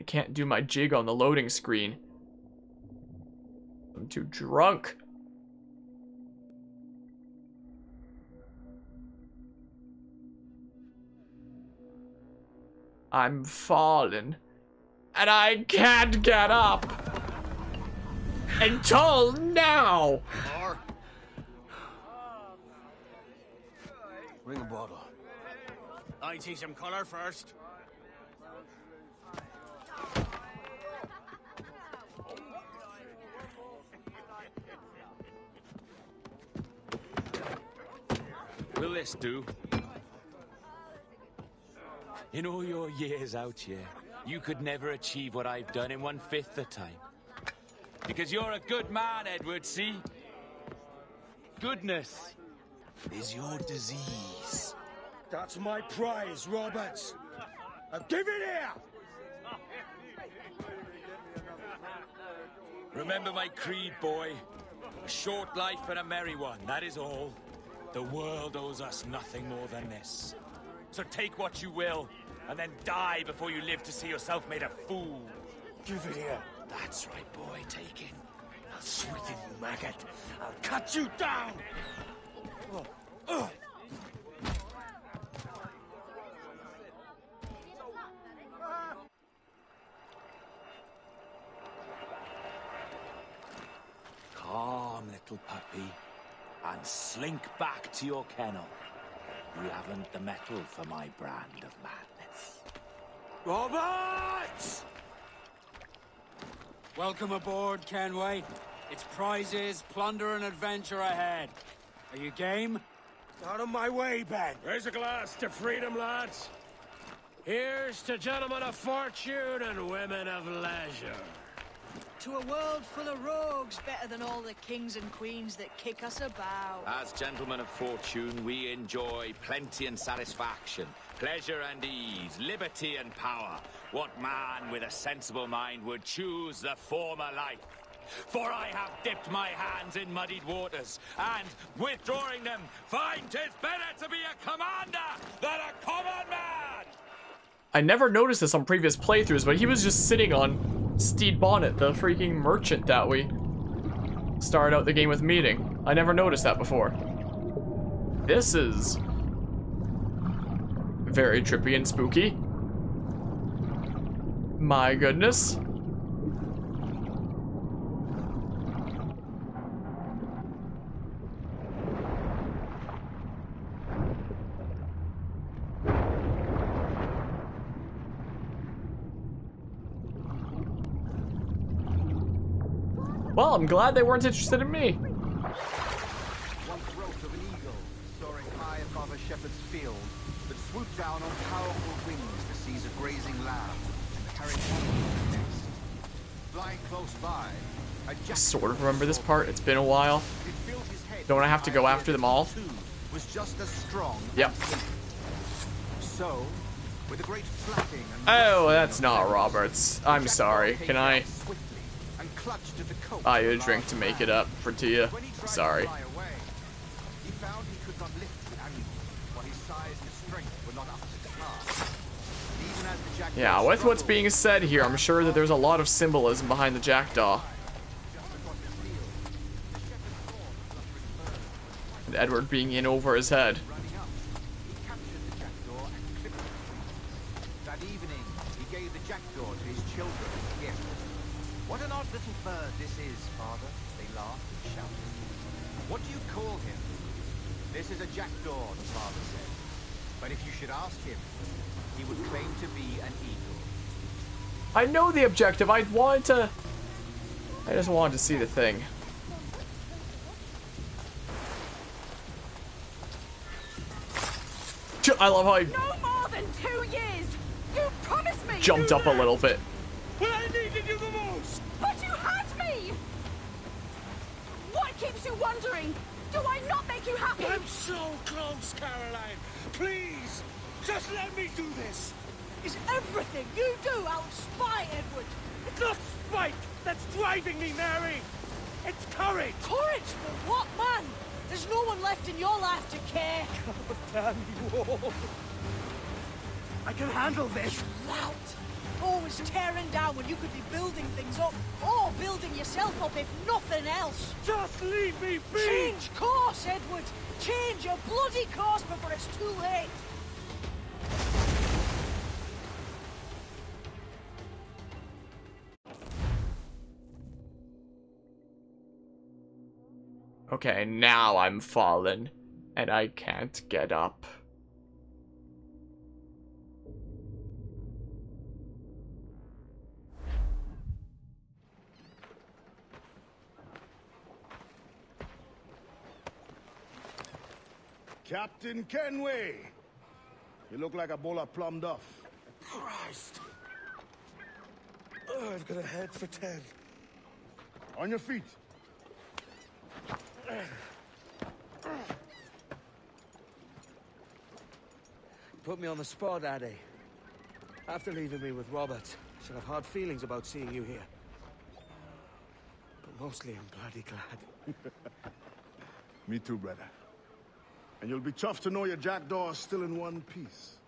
can't do my jig on the loading screen. I'm too drunk. I'm falling, and I can't get up until now. Bring a bottle. I see some color first. Will this do? In all your years out here, you could never achieve what I've done in 1/5 the time. Because you're a good man, Edward, see? Goodness is your disease. That's my prize, Roberts. Now give it here! Remember my creed, boy. A short life and a merry one, that is all. The world owes us nothing more than this. So take what you will, and then die before you live to see yourself made a fool. Give it here. That's right, boy, take it. I'll sweeten you, maggot. I'll cut you down! Calm, little puppy, and slink back to your kennel. You haven't the mettle for my brand of madness. Roberts! Welcome aboard, Kenway. It's prizes, plunder, and adventure ahead. Are you game? Out of my way, Ben. Raise a glass to freedom, lads. Here's to gentlemen of fortune and women of leisure. To a world full of rogues, better than all the kings and queens that kick us about. As gentlemen of fortune, we enjoy plenty and satisfaction, pleasure and ease, liberty and power. What man with a sensible mind would choose the former life? For I have dipped my hands in muddied waters, and, withdrawing them, find 'tis better to be a commander than a common man! I never noticed this on previous playthroughs, but he was just sitting on Steed Bonnet, the freaking merchant that we started out the game with meeting. I never noticed that before. This is very trippy and spooky. My goodness. Well, I'm glad they weren't interested in me. One throat of an eagle, soaring high above a shepherd's field, that swooped down on powerful wings to seize a grazing lamb and carry it on to the nest. Flying close by, a I sort of remember this part. It's been a while. Don't I have to go after them all? Was just as strong. Yep. So, with a great flapping and Oh, that's not Roberts. I'm sorry. Can I buy you a drink to make it up for Tia? I'm sorry. He found he could not lift the animal, for his size and strength were not up to the task. Even as the jackdaw Yeah, with what's being said here, I'm sure that there's a lot of symbolism behind the jackdaw. And Edward being in over his head. That evening, he gave the jackdaw to his children as a gift. What an odd little bird this is, father, they laughed and shouted. What do you call him? This is a jackdaw, the father said. But if you should ask him, he would claim to be an eagle. I know the objective. I just wanted to see the thing. I love how I No more than 2 years! You promised me! jumped up a little bit. When I needed you the most! But you had me! What keeps you wondering? Do I not make you happy? I'm so close, Caroline. Please, just let me do this. Is everything you do out spy, Edward? It's not spite that's driving me, Mary. It's courage. Courage for what, man? There's no one left in your life to care. Damn you all. I can handle this. Lout. Always tearing down when you could be building things up, or building yourself up if nothing else. Just leave me be! Change course, Edward! Change your bloody course before it's too late! Okay, now I'm fallen, and I can't get up. Captain Kenway! You look like a bowl of plum duff. Christ! Oh, I've got a head for 10. On your feet. Put me on the spot, Addy. After leaving me with Robert, I should have hard feelings about seeing you here. But mostly I'm bloody glad. Me too, brother. And you'll be chuffed to know your jackdaw is still in one piece.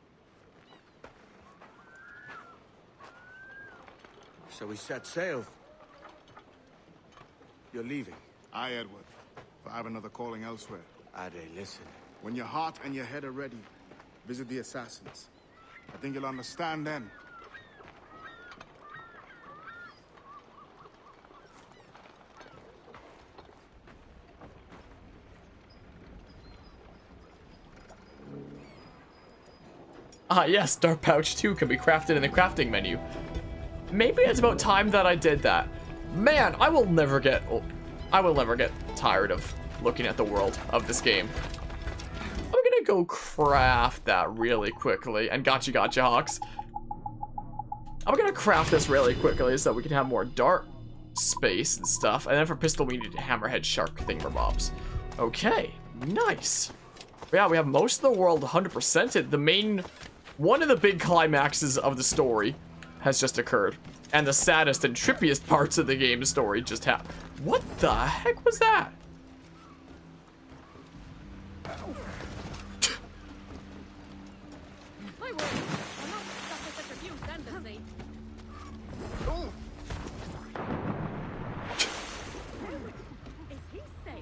So we set sail. You're leaving. Aye, Edward. If I have another calling elsewhere. Addy, listen. When your heart and your head are ready, visit the assassins. I think you'll understand then. Ah yes, Dark Pouch 2 can be crafted in the crafting menu. Maybe it's about time that I did that. Man, I will never get tired of looking at the world of this game. I'm gonna go craft that really quickly. And gotcha Hawks. I'm gonna craft this really quickly so we can have more dart space and stuff. And then for pistol we need hammerhead shark thingamabobs. Okay, nice. But yeah, we have most of the world 100%ed. The main, one of the big climaxes of the story has just occurred. And the saddest and trippiest parts of the game's story just happened. What the heck was that? My word, I'm not stuck with such a few sentences. Is he saying?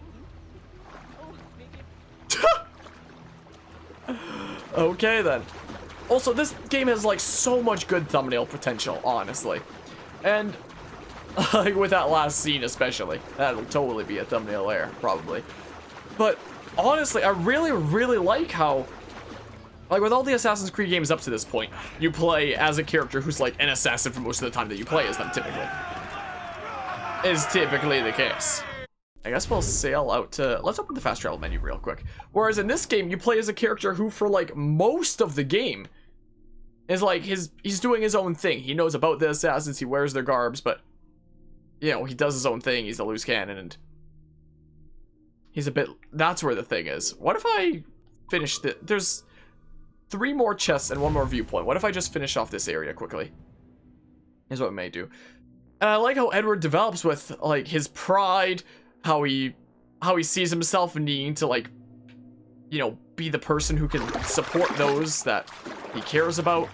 Oh, maybe. Okay then. Also, this game has like so much good thumbnail potential, honestly. And like with that last scene especially. That'll totally be a thumbnail there, probably. But honestly, I really like how, like with all the Assassin's Creed games up to this point, you play as a character who's like an assassin for most of the time that you play as them, typically. Is typically the case. I guess we'll sail out to, let's open the fast travel menu real quick. Whereas in this game, you play as a character who for like most of the game is like he's doing his own thing. He knows about the assassins, he wears their garbs, but you know, he does his own thing. He's a loose cannon and he's a bit, that's where the thing is. What if I finish the, there's 3 more chests and 1 more viewpoint. What if I just finish off this area quickly? Is what I may do. And I like how Edward develops with like his pride, how he sees himself needing to like, you know, be the person who can support those that he cares about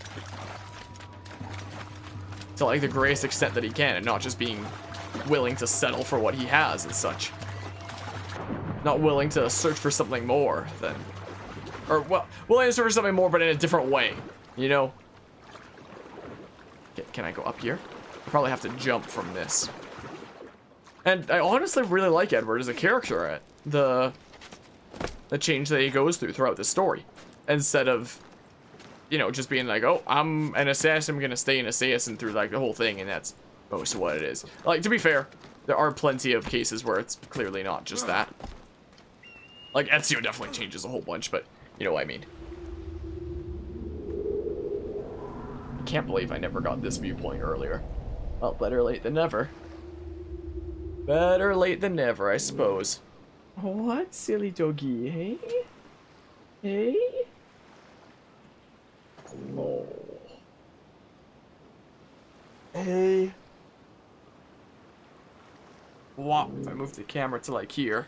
to like the greatest extent that he can, and not just being willing to settle for what he has and such. Not willing to search for something more than, or well, willing to search for something more but in a different way, you know? Can I go up here? I probably have to jump from this. And I honestly really like Edward as a character at the change that he goes throughout the story. Instead of, you know, just being like, oh, I'm an assassin, I'm gonna stay an assassin through like the whole thing, and that's most of what it is. Like, to be fair, there are plenty of cases where it's clearly not just that. Like, Ezio definitely changes a whole bunch, but you know what I mean. I can't believe I never got this viewpoint earlier. Well, better late than never. Better late than never, I suppose. What, silly doggy, hey? Hey? Oh. Hey. Wow, if I move the camera to like here.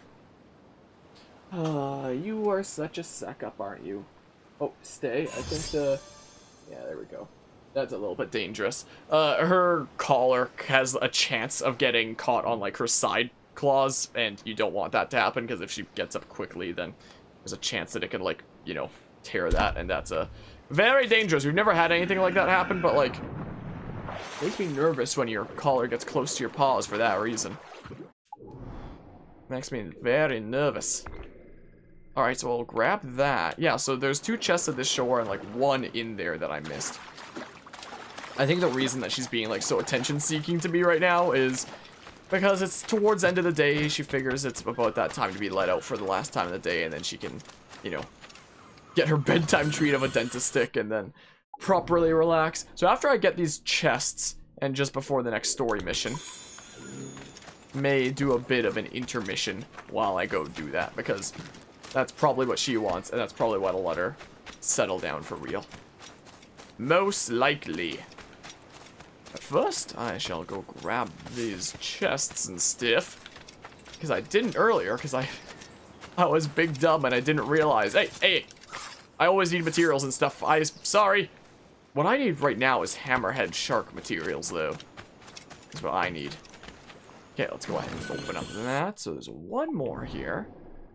You are such a suck up, aren't you? Oh, stay. I think the... Yeah, there we go. That's a little bit dangerous. Her collar has a chance of getting caught on, like, her side claws, and you don't want that to happen, because if she gets up quickly, then there's a chance that it could, like, you know, tear that, and that's very dangerous. We've never had anything like that happen, but, like, it makes me nervous when your collar gets close to your paws for that reason. Makes me very nervous. Alright, so I'll grab that. Yeah, so there's 2 chests at this shore and, like, 1 in there that I missed. I think the reason that she's being, like, so attention-seeking to me right now is because it's towards the end of the day. She figures it's about that time to be let out for the last time of the day, and then she can, you know, get her bedtime treat of a dentist stick and then properly relax. So after I get these chests, and just before the next story mission, may do a bit of an intermission while I go do that, because that's probably what she wants, and that's probably what'll let her settle down for real. Most likely. But first, I shall go grab these chests and stuff, because I didn't earlier, because I was big dumb and I didn't realize. Hey, I always need materials and stuff. Sorry. What I need right now is hammerhead shark materials, though. That's what I need. Okay, let's go ahead and open up that. So there's 1 more here.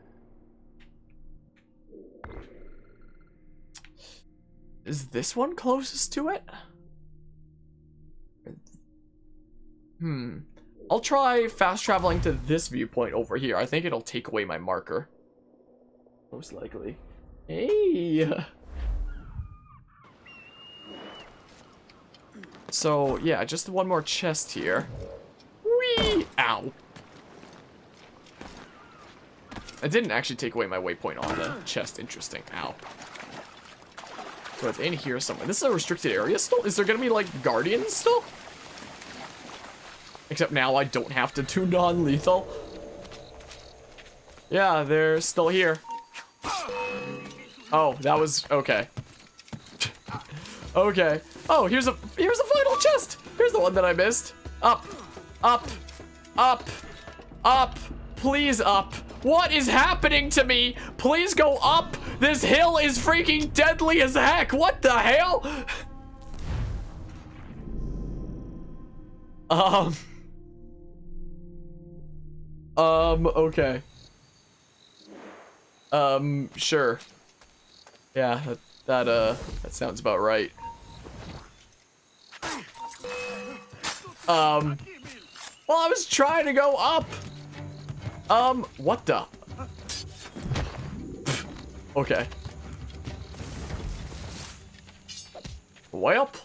Is this one closest to it? I'll try fast traveling to this viewpoint over here. I think it'll take away my marker. Most likely. Hey! So, yeah, just 1 more chest here. Whee! Ow. It didn't actually take away my waypoint on the chest. Interesting. Ow. So it's in here somewhere. This is a restricted area still? Is there gonna be, like, guardians still? Except now I don't have to do non-lethal. Yeah, they're still here. Oh, that was... okay. Okay. Oh, here's a final chest! Here's the one that I missed. Up. Up. Up. Up. Please up. What is happening to me? Please go up. This hill is freaking deadly as heck. What the hell? Okay. Sure. Yeah, that sounds about right. Well, I was trying to go up. What the? Okay. Welp.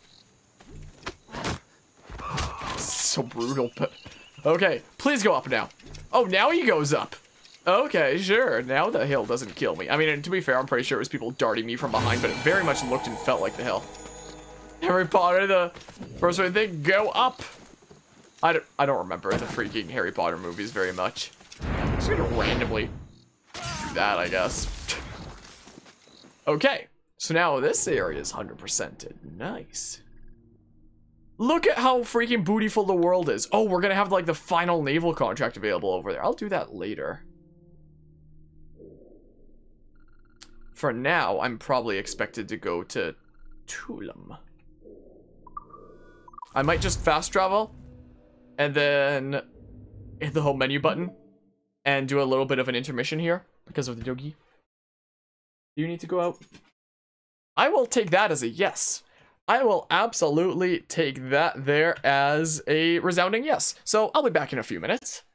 So brutal, but... okay, please go up now. Oh, now he goes up. Okay, sure. Now the hill doesn't kill me. I mean, to be fair, I'm pretty sure it was people darting me from behind, but it very much looked and felt like the hill. Harry Potter, the first one thing, go up. I don't remember the freaking Harry Potter movies very much. I'm just gonna randomly do that, I guess. Okay, so now this area is 100%ed. Nice. Look at how freaking bootyful the world is. Oh, we're gonna have like the final naval contract available over there. I'll do that later. For now, I'm probably expected to go to Tulum. I might just fast travel and then hit the home menu button and do a little bit of an intermission here because of the doggy. Do you need to go out? I will take that as a yes. I will absolutely take that there as a resounding yes. So I'll be back in a few minutes.